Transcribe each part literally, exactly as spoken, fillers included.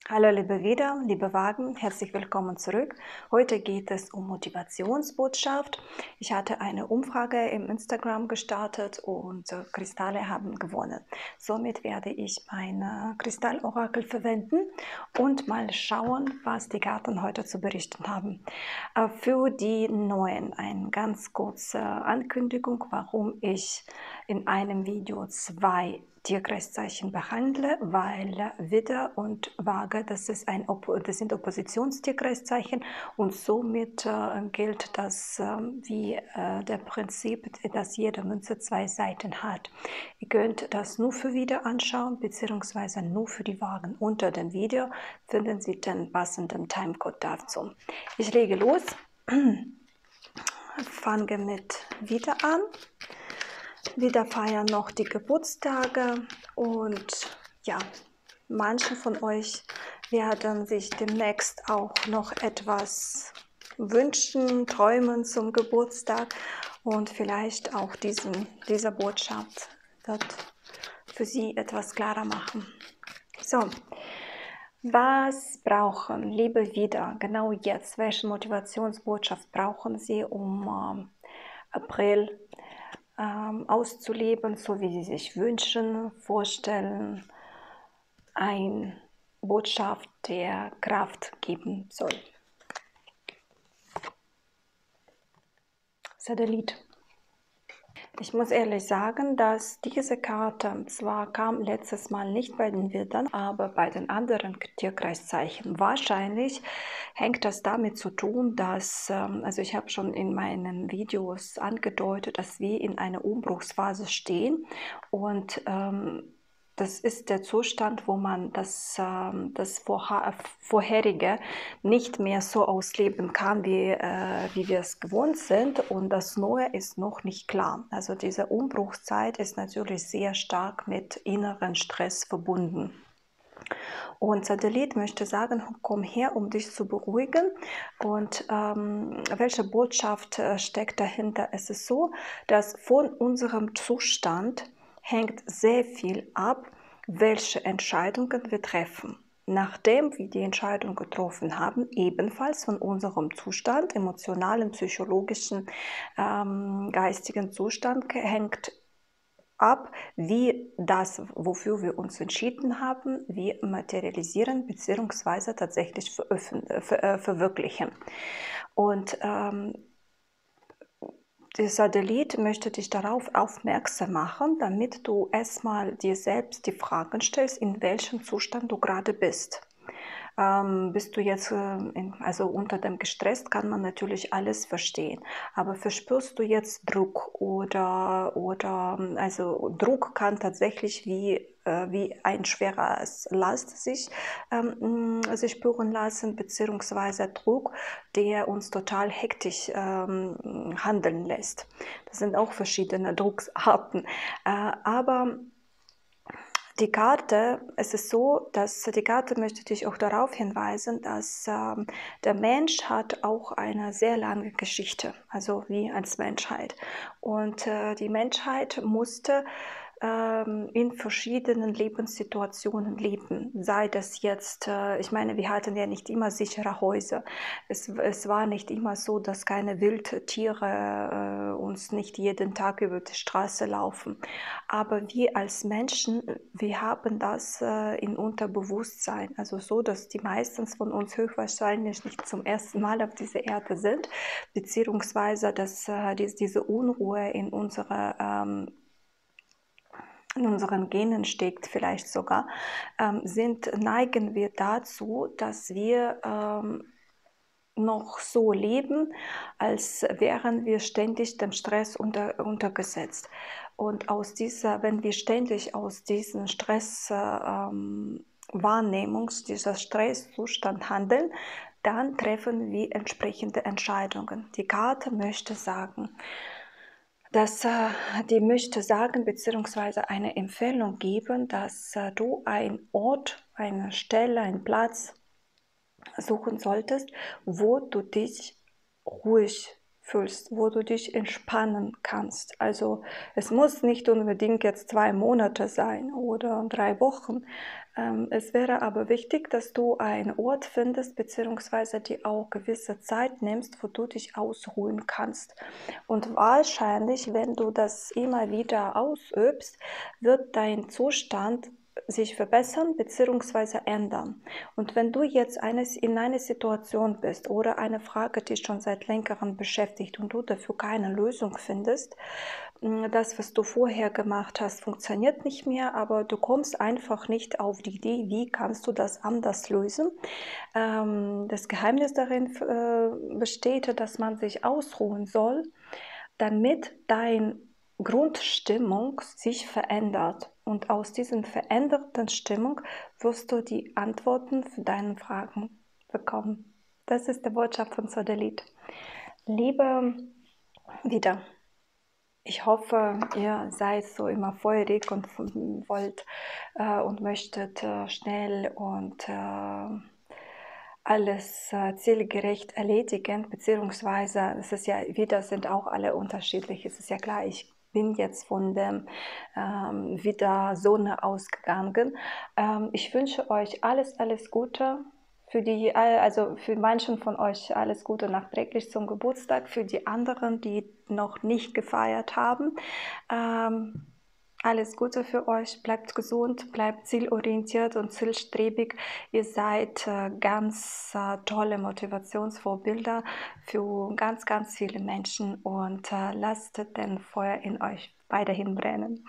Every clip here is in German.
Hallo liebe Vida, liebe Wagen, herzlich willkommen zurück. Heute geht es um Motivationsbotschaft. Ich hatte eine Umfrage im Instagram gestartet und äh, Kristalle haben gewonnen. Somit werde ich mein Kristallorakel verwenden und mal schauen, was die Karten heute zu berichten haben. Äh, für die Neuen eine ganz kurze Ankündigung, warum ich in einem Video zwei Tierkreiszeichen behandle, weil Widder und Waage, das, ist ein das sind Oppositionstierkreiszeichen und somit äh, gilt das äh, wie äh, der Prinzip, dass jede Münze zwei Seiten hat. Ihr könnt das nur für Widder anschauen, beziehungsweise nur für die Wagen. Unter dem Video finden Sie den passenden Timecode dazu. Ich lege los, fange mit Widder an. Wieder feiern noch die Geburtstage und ja, manche von euch werden sich demnächst auch noch etwas wünschen, träumen zum Geburtstag und vielleicht auch diesen, diese Botschaft wird für sie etwas klarer machen. So, was brauchen, liebe Widder, genau jetzt? Welche Motivationsbotschaft brauchen Sie, um äh, April ähm, auszuleben, so wie Sie sich wünschen, vorstellen? Eine Botschaft, der Kraft geben soll. Satellit. Ich muss ehrlich sagen, dass diese Karte zwar kam letztes Mal nicht bei den Widdern, aber bei den anderen Tierkreiszeichen. Wahrscheinlich hängt das damit zu tun, dass, also ich habe schon in meinen Videos angedeutet, dass wir in einer Umbruchsphase stehen und ähm, das ist der Zustand, wo man das, das Vorherige nicht mehr so ausleben kann, wie, äh, wie wir es gewohnt sind. Und das Neue ist noch nicht klar. Also diese Umbruchszeit ist natürlich sehr stark mit inneren Stress verbunden. Und Satellit möchte sagen, komm her, um dich zu beruhigen. Und ähm, welche Botschaft äh, steckt dahinter? Es ist so, dass von unserem Zustand hängt sehr viel ab, welche Entscheidungen wir treffen. Nachdem wir die Entscheidung getroffen haben, ebenfalls von unserem Zustand, emotionalen, psychologischen, ähm, geistigen Zustand hängt ab, wie das, wofür wir uns entschieden haben, wir materialisieren bzw. tatsächlich ver ver äh, verwirklichen. Und ähm, der Satellit möchte dich darauf aufmerksam machen, damit du erstmal dir selbst die Fragen stellst, in welchem Zustand du gerade bist. Ähm, bist du jetzt, äh, in, also unter dem gestresst, kann man natürlich alles verstehen. Aber verspürst du jetzt Druck oder, oder also Druck kann tatsächlich wie, äh, wie ein schwerer Last sich, ähm, sich spüren lassen, beziehungsweise Druck, der uns total hektisch ähm, handeln lässt. Das sind auch verschiedene Drucksarten. Äh, aber die Karte, es ist so, dass die Karte möchte dich auch darauf hinweisen, dass ähm, der Mensch hat auch eine sehr lange Geschichte, also wie als Menschheit. Und äh, die Menschheit musste ähm, in verschiedenen Lebenssituationen leben. Sei das jetzt, äh, ich meine, wir hatten ja nicht immer sichere Häuser. Es, es war nicht immer so, dass keine Wildtiere äh, uns nicht jeden Tag über die Straße laufen. Aber wir als Menschen, wir haben das äh, in Unterbewusstsein, also so, dass die meistens von uns höchstwahrscheinlich nicht zum ersten Mal auf dieser Erde sind, beziehungsweise dass äh, dies, diese Unruhe in unserer ähm, in unseren Genen steckt vielleicht sogar, ähm, sind, neigen wir dazu, dass wir ähm, noch so leben, als wären wir ständig dem Stress unter, untergesetzt. Und aus dieser, wenn wir ständig aus diesem Stress äh, ähm, Wahrnehmungs, dieser Stresszustand handeln, dann treffen wir entsprechende Entscheidungen. Die Karte möchte sagen, dass äh, die möchte sagen bzw. eine Empfehlung geben, dass äh, du einen Ort, eine Stelle, einen Platz suchen solltest, wo du dich ruhig fühlst, wo du dich entspannen kannst. Also es muss nicht unbedingt jetzt zwei Monate sein oder drei Wochen. Ähm, es wäre aber wichtig, dass du einen Ort findest, beziehungsweise dir auch gewisse Zeit nimmst, wo du dich ausruhen kannst. Und wahrscheinlich, wenn du das immer wieder ausübst, wird dein Zustand sich verbessern bzw. ändern. Und wenn du jetzt eines in einer Situation bist oder eine Frage dich schon seit längerem beschäftigt und du dafür keine Lösung findest, das, was du vorher gemacht hast, funktioniert nicht mehr, aber du kommst einfach nicht auf die Idee, wie kannst du das anders lösen. Das Geheimnis darin besteht, dass man sich ausruhen soll, damit deine Grundstimmung sich verändert. Und aus dieser veränderten Stimmung wirst du die Antworten für deine Fragen bekommen. Das ist die Botschaft von Sodalit. Liebe wieder. Ich hoffe, ihr seid so immer feurig und wollt äh, und möchtet äh, schnell und äh, alles äh, zielgerecht erledigen, beziehungsweise es ist ja wieder, sind auch alle unterschiedlich. Es ist ja klar, ich bin jetzt von der ähm, wieder Sonne ausgegangen. Ähm, ich wünsche euch alles, alles Gute. Für die, also für manchen von euch alles Gute nachträglich zum Geburtstag, für die anderen, die noch nicht gefeiert haben. Ähm, alles Gute für euch, bleibt gesund, bleibt zielorientiert und zielstrebig. Ihr seid äh, ganz äh, tolle Motivationsvorbilder für ganz, ganz viele Menschen und äh, lasst den Feuer in euch weiterhin brennen.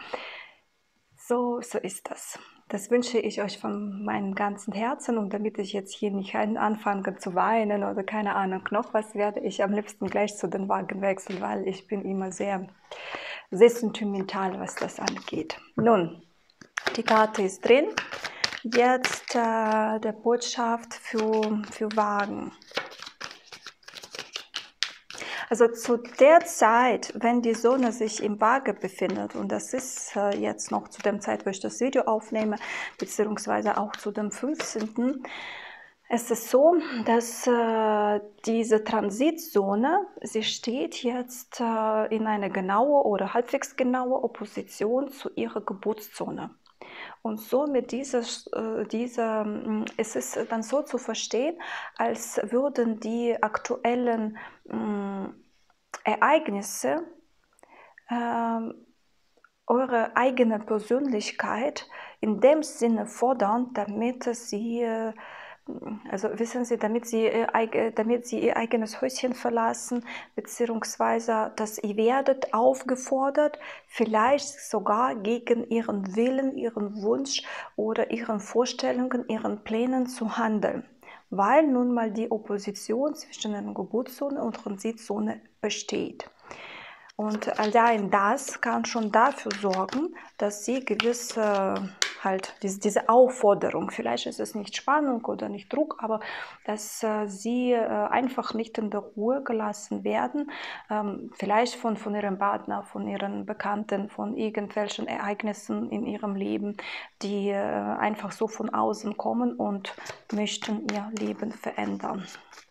So, so ist das. Das wünsche ich euch von meinem ganzen Herzen und damit ich jetzt hier nicht anfange zu weinen oder keine Ahnung noch was, werde ich am liebsten gleich zu den Wagen wechseln, weil ich bin immer sehr, sehr sentimental, was das angeht. Nun, die Karte ist drin. Jetzt äh, der Botschaft für, für Wagen. Also zu der Zeit, wenn die Sonne sich im Waage befindet, und das ist äh, jetzt noch zu der Zeit, wo ich das Video aufnehme, beziehungsweise auch zu dem fünfzehnten Es ist so, dass äh, diese Transitzone, sie steht jetzt äh, in einer genaue oder halbwegs genaue Opposition zu ihrer Geburtszone. Und so mit dieser, äh, dieser, es ist dann so zu verstehen, als würden die aktuellen äh, Ereignisse äh, eure eigene Persönlichkeit in dem Sinne fordern, damit sie, äh, also wissen Sie, damit sie, äh, damit sie ihr eigenes Häuschen verlassen, beziehungsweise dass ihr werdet aufgefordert, vielleicht sogar gegen ihren Willen, ihren Wunsch oder ihren Vorstellungen, ihren Plänen zu handeln, weil nun mal die Opposition zwischen der Geburtszone und Transitzone besteht. Und allein das kann schon dafür sorgen, dass sie gewisse, halt diese, diese Aufforderung, vielleicht ist es nicht Spannung oder nicht Druck, aber dass äh, sie äh, einfach nicht in der Ruhe gelassen werden, ähm, vielleicht von, von ihrem Partner, von ihren Bekannten, von irgendwelchen Ereignissen in ihrem Leben, die äh, einfach so von außen kommen und möchten ihr Leben verändern.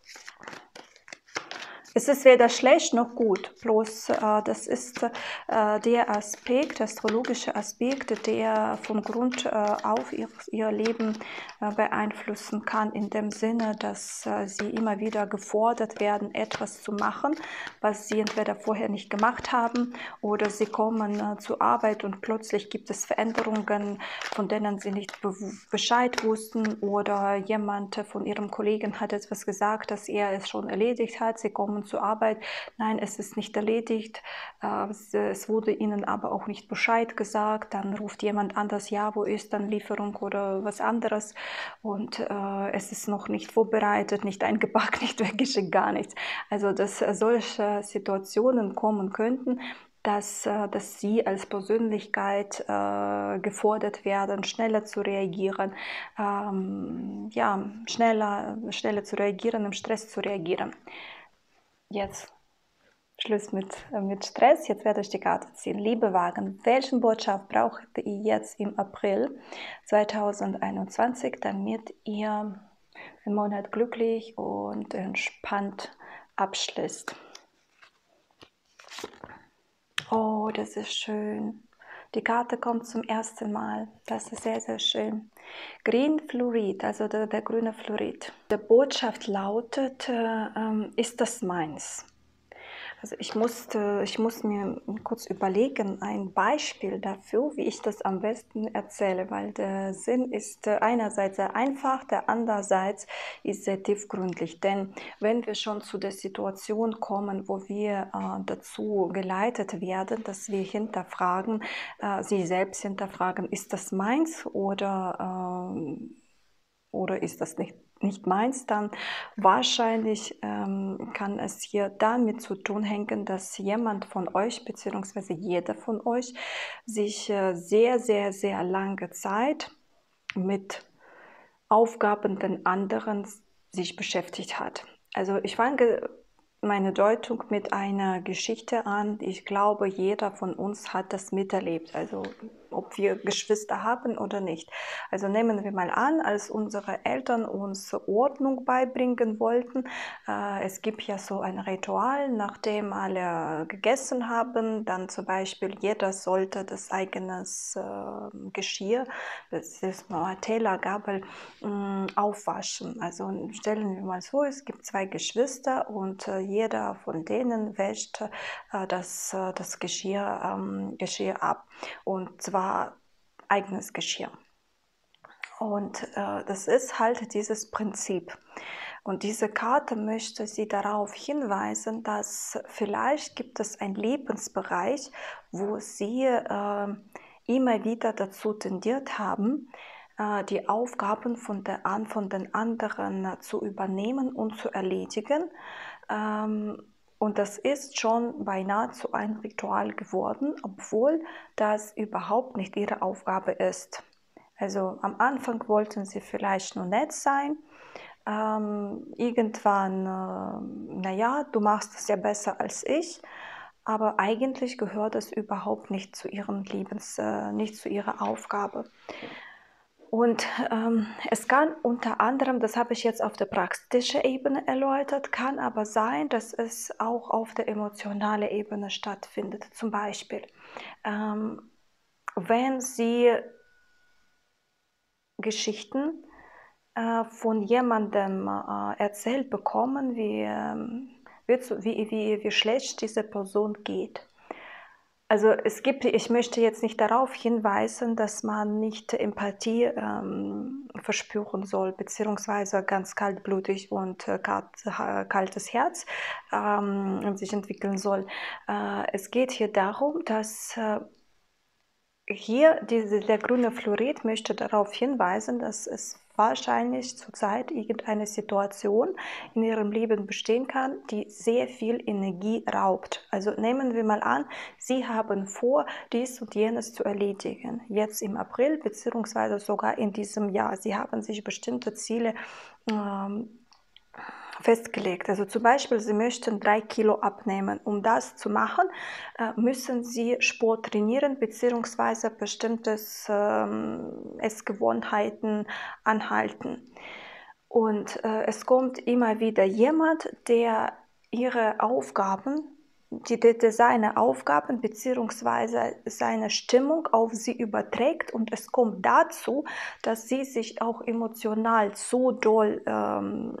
Es ist weder schlecht noch gut, bloß äh, das ist äh, der Aspekt, der astrologische Aspekt, der von Grund äh, auf ihr, ihr Leben äh, beeinflussen kann, in dem Sinne, dass äh, sie immer wieder gefordert werden, etwas zu machen, was sie entweder vorher nicht gemacht haben, oder sie kommen äh, zur Arbeit und plötzlich gibt es Veränderungen, von denen sie nicht be Bescheid wussten, oder jemand von ihrem Kollegen hat etwas gesagt, dass er es schon erledigt hat, sie kommen zur Arbeit, nein, es ist nicht erledigt, es wurde ihnen aber auch nicht Bescheid gesagt, dann ruft jemand anders, ja, wo ist dann Lieferung oder was anderes, und äh, es ist noch nicht vorbereitet, nicht eingepackt, nicht weggeschickt, gar nichts. Also, dass solche Situationen kommen könnten, dass, dass sie als Persönlichkeit äh, gefordert werden, schneller zu reagieren, ähm, ja, schneller, schneller zu reagieren, im Stress zu reagieren. Jetzt Schluss mit, äh, mit Stress. Jetzt werde ich die Karte ziehen. Liebe Wagen, welche Botschaft braucht ihr jetzt im April zweitausendeinundzwanzig, damit ihr den Monat glücklich und entspannt abschließt? Oh, das ist schön. Die Karte kommt zum ersten Mal. Das ist sehr, sehr schön. Green Fluorid, also der, der grüne Fluorid. Die Botschaft lautet, äh, ähm, ist das meins? Also ich musste, ich muss mir kurz überlegen, ein Beispiel dafür, wie ich das am besten erzähle, weil der Sinn ist äh, einerseits sehr einfach, der andererseits ist sehr tiefgründig. Denn wenn wir schon zu der Situation kommen, wo wir äh, dazu geleitet werden, dass wir hinterfragen, äh, sie selbst hinterfragen, ist das meins oder ähm, oder ist das nicht, nicht meins, dann wahrscheinlich ähm, kann es hier damit zu tun hängen, dass jemand von euch bzw. jeder von euch sich äh, sehr, sehr, sehr lange Zeit mit Aufgaben den anderen sich beschäftigt hat. Also ich fange meine Deutung mit einer Geschichte an. Ich glaube, jeder von uns hat das miterlebt, also ob wir Geschwister haben oder nicht. Also nehmen wir mal an, als unsere Eltern uns Ordnung beibringen wollten. Äh, es gibt ja so ein Ritual, nachdem alle gegessen haben, dann zum Beispiel jeder sollte das eigenes äh, Geschirr, das ist mal Teller, Gabel, mh, aufwaschen. Also stellen wir mal so, es gibt zwei Geschwister und äh, jeder von denen wäscht äh, das, äh, das Geschirr, ähm, Geschirr ab. Und zwar eigenes Geschirr. Und äh, das ist halt dieses Prinzip. Und diese Karte möchte sie darauf hinweisen, dass vielleicht gibt es einen Lebensbereich, wo sie äh, immer wieder dazu tendiert haben, äh, die Aufgaben von, der, von den anderen äh, zu übernehmen und zu erledigen. Ähm, und das ist schon beinahe zu einem Ritual geworden, obwohl das überhaupt nicht ihre Aufgabe ist. Also am Anfang wollten sie vielleicht nur nett sein. Ähm, irgendwann, äh, naja, du machst es ja besser als ich. Aber eigentlich gehört es überhaupt nicht zu ihrem Lebens, äh, nicht zu ihrer Aufgabe. Und ähm, es kann unter anderem, das habe ich jetzt auf der praktischen Ebene erläutert, kann aber sein, dass es auch auf der emotionalen Ebene stattfindet. Zum Beispiel, ähm, wenn Sie Geschichten äh, von jemandem äh, erzählt bekommen, wie, ähm, wie, wie, wie schlecht diese Person geht. Also es gibt, ich möchte jetzt nicht darauf hinweisen, dass man nicht Empathie ähm, verspüren soll, beziehungsweise ganz kaltblütig und äh, kalt, äh, kaltes Herz ähm, sich entwickeln soll. Äh, es geht hier darum, dass äh, hier diese, der grüne Fluorid möchte darauf hinweisen, dass es wahrscheinlich zurzeit irgendeine Situation in ihrem Leben bestehen kann, die sehr viel Energie raubt. Also nehmen wir mal an, Sie haben vor, dies und jenes zu erledigen. Jetzt im April beziehungsweise sogar in diesem Jahr. Sie haben sich bestimmte Ziele ähm, festgelegt. Also zum Beispiel, Sie möchten drei Kilo abnehmen. Um das zu machen, müssen Sie Sport trainieren bzw. bestimmte ähm, Essgewohnheiten anhalten. Und äh, es kommt immer wieder jemand, der Ihre Aufgaben, die, die seine Aufgaben bzw. seine Stimmung auf Sie überträgt, und es kommt dazu, dass Sie sich auch emotional so doll ähm,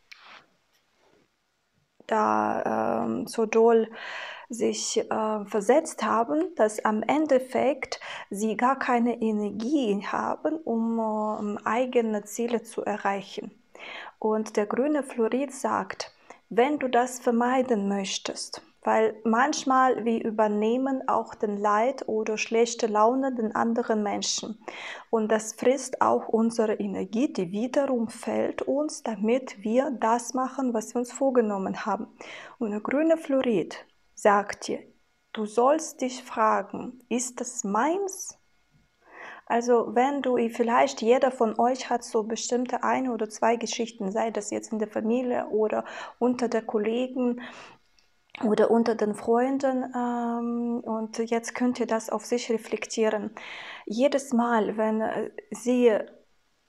da ähm, so doll sich äh, versetzt haben, dass am Endeffekt sie gar keine Energie haben, um äh, eigene Ziele zu erreichen. Und der grüne Fluorid sagt, wenn du das vermeiden möchtest, weil manchmal wir übernehmen auch den Leid oder schlechte Laune den anderen Menschen. Und das frisst auch unsere Energie, die wiederum fehlt uns, damit wir das machen, was wir uns vorgenommen haben. Und der grüne Fluorid sagt dir, du sollst dich fragen, ist das meins? Also wenn du, vielleicht jeder von euch hat so bestimmte eine oder zwei Geschichten, sei das jetzt in der Familie oder unter den Kollegen oder unter den Freunden, ähm, und jetzt könnt ihr das auf sich reflektieren. Jedes Mal, wenn sie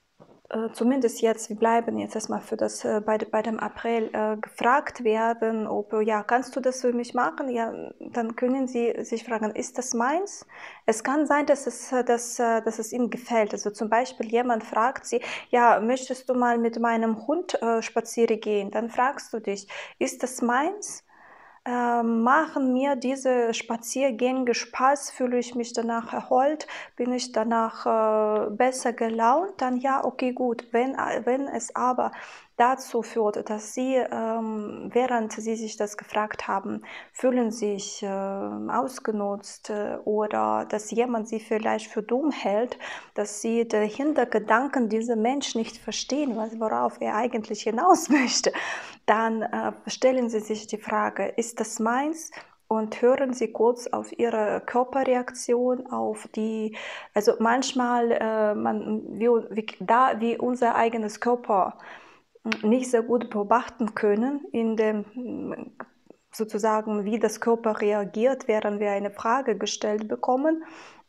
äh, zumindest jetzt, wir bleiben jetzt erstmal für das, äh, bei, bei dem April, äh, gefragt werden, ob, äh, ja, kannst du das für mich machen? Ja, dann können sie sich fragen, ist das meins? Es kann sein, dass es, äh, dass, äh, dass es ihnen gefällt. Also zum Beispiel jemand fragt sie, ja, möchtest du mal mit meinem Hund äh, spazieren gehen? Dann fragst du dich, ist das meins? Äh, machen mir diese Spaziergänge Spaß, fühle ich mich danach erholt, bin ich danach äh, besser gelaunt, dann ja, okay, gut. Wenn, wenn es aber dazu führt, dass sie, ähm, während sie sich das gefragt haben, fühlen sich äh, ausgenutzt äh, oder dass jemand sie vielleicht für dumm hält, dass sie den Hintergedanken dieser Mensch nicht verstehen, was, worauf er eigentlich hinaus möchte, dann äh, stellen Sie sich die Frage, ist das meins? Und hören Sie kurz auf Ihre Körperreaktion, auf die, also manchmal, äh, man, wie, wie, da wir unser eigenes Körper nicht sehr gut beobachten können, in dem sozusagen, wie das Körper reagiert, während wir eine Frage gestellt bekommen.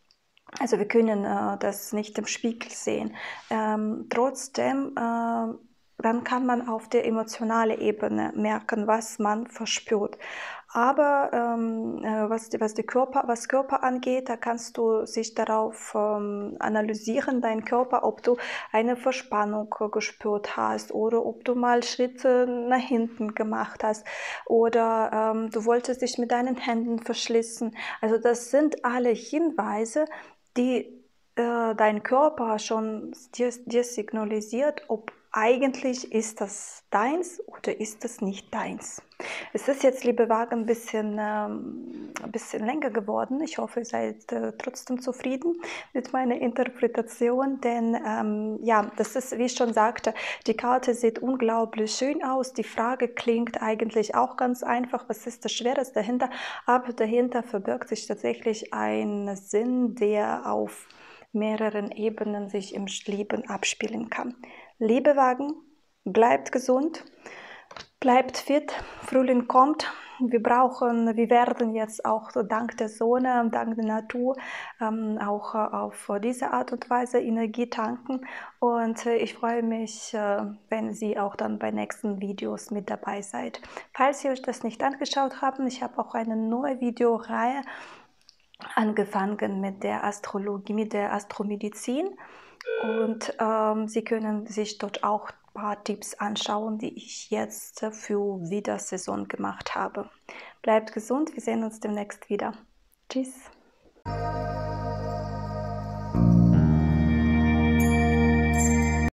Also wir können äh, das nicht im Spiegel sehen. Ähm, trotzdem, äh, dann kann man auf der emotionalen Ebene merken, was man verspürt. Aber ähm, äh, was, die, was, die Körper, was Körper angeht, da kannst du sich darauf ähm, analysieren, dein Körper, ob du eine Verspannung äh, gespürt hast oder ob du mal Schritte nach hinten gemacht hast oder ähm, du wolltest dich mit deinen Händen verschließen. Also das sind alle Hinweise, die äh, dein Körper schon dir, dir signalisiert, ob eigentlich ist das deins oder ist das nicht deins. Es ist jetzt, liebe Wagen, ein bisschen, ähm, ein bisschen länger geworden. Ich hoffe, ihr seid äh, trotzdem zufrieden mit meiner Interpretation, denn ähm, ja, das ist, wie ich schon sagte, die Karte sieht unglaublich schön aus. Die Frage klingt eigentlich auch ganz einfach. Was ist das Schweres dahinter? Aber dahinter verbirgt sich tatsächlich ein Sinn, der auf mehreren Ebenen sich im Leben abspielen kann. Liebe Wagen, bleibt gesund, bleibt fit, Frühling kommt. Wir brauchen, wir werden jetzt auch so dank der Sonne, dank der Natur ähm, auch äh, auf diese Art und Weise Energie tanken. Und äh, ich freue mich, äh, wenn Sie auch dann bei nächsten Videos mit dabei seid. Falls Sie euch das nicht angeschaut haben, ich habe auch eine neue Videoreihe angefangen mit der Astrologie, mit der Astromedizin. Und ähm, Sie können sich dort auch ein paar Tipps anschauen, die ich jetzt für Widdersaison gemacht habe. Bleibt gesund, wir sehen uns demnächst wieder. Tschüss.